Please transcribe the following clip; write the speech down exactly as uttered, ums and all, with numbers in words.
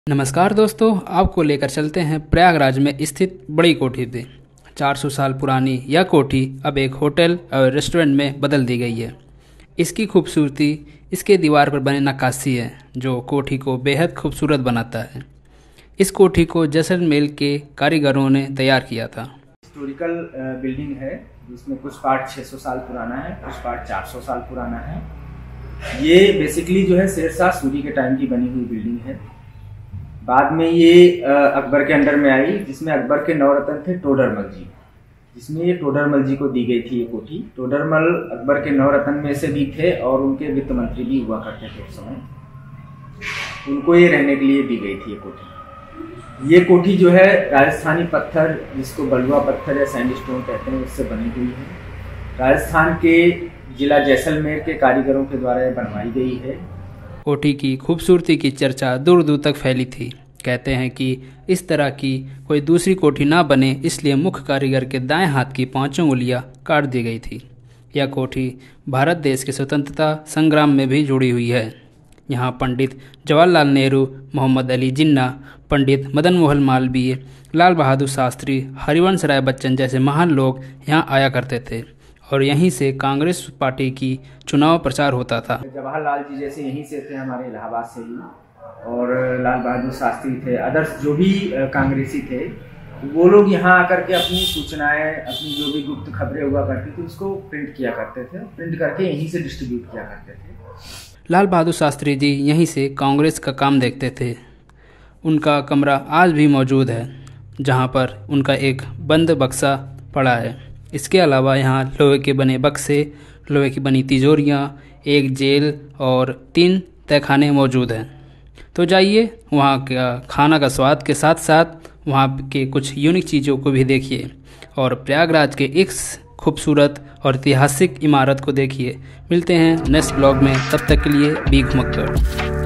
नमस्कार दोस्तों, आपको लेकर चलते हैं प्रयागराज में स्थित बड़ी कोठी पे। चार सौ साल पुरानी यह कोठी अब एक होटल और रेस्टोरेंट में बदल दी गई है। इसकी खूबसूरती इसके दीवार पर बने नक्काशी है जो कोठी को बेहद खूबसूरत बनाता है। इस कोठी को जैसलमेर के कारीगरों ने तैयार किया था। हिस्टोरिकल बिल्डिंग है जिसमें कुछ पार्ट छह सौ साल पुराना है, कुछ पार्ट चार सौ साल पुराना है। ये बेसिकली जो है शेरशाह सूरी के टाइम की बनी हुई बिल्डिंग है। बाद में ये अकबर के अंडर में आई, जिसमें अकबर के नवरत्न थे टोडर मल जी, जिसमें ये टोडर मल जी को दी गई थी ये कोठी। टोडर मल अकबर के नवरत्न में से भी थे और उनके वित्त मंत्री भी हुआ करते थे उस समय। उनको ये रहने के लिए दी गई थी ये कोठी। ये कोठी जो है राजस्थानी पत्थर, जिसको बलुआ पत्थर या सैंडस्टोन कहते हैं, उससे बनी हुई है। राजस्थान के जिला जैसलमेर के कारीगरों के द्वारा ये बनवाई गई है। कोठी की खूबसूरती की चर्चा दूर दूर तक फैली थी। कहते हैं कि इस तरह की कोई दूसरी कोठी ना बने, इसलिए मुख्य कारीगर के दाएं हाथ की पांचों उंगलियां काट दी गई थी। यह कोठी भारत देश के स्वतंत्रता संग्राम में भी जुड़ी हुई है। यहाँ पंडित जवाहरलाल नेहरू, मोहम्मद अली जिन्ना, पंडित मदन मोहन मालवीय, लाल बहादुर शास्त्री, हरिवंश राय बच्चन जैसे महान लोग यहाँ आया करते थे और यहीं से कांग्रेस पार्टी की चुनाव प्रचार होता था। जवाहरलाल जी जैसे यहीं से थे, हमारे इलाहाबाद से ही, और लाल बहादुर शास्त्री थे, अदर्स जो भी कांग्रेसी थे, वो लोग यहाँ आकर के अपनी सूचनाएं, अपनी जो भी गुप्त खबरें हुआ करती थी उसको प्रिंट किया करते थे। प्रिंट करके यहीं से डिस्ट्रीब्यूट किया करते थे। लाल बहादुर शास्त्री जी यहीं से कांग्रेस का काम देखते थे। उनका कमरा आज भी मौजूद है, जहाँ पर उनका एक बंद बक्सा पड़ा है। इसके अलावा यहाँ लोहे के बने बक्से, लोहे की बनी तिजोरियाँ, एक जेल और तीन तहखाने मौजूद हैं। तो जाइए वहाँ का खाना का स्वाद के साथ साथ वहाँ के कुछ यूनिक चीज़ों को भी देखिए और प्रयागराज के इस खूबसूरत और ऐतिहासिक इमारत को देखिए। मिलते हैं नेक्स्ट ब्लॉग में, तब तक के लिए बीख मक्कर।